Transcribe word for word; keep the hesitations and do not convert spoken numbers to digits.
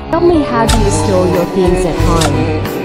Tell me, how do you store your things at home?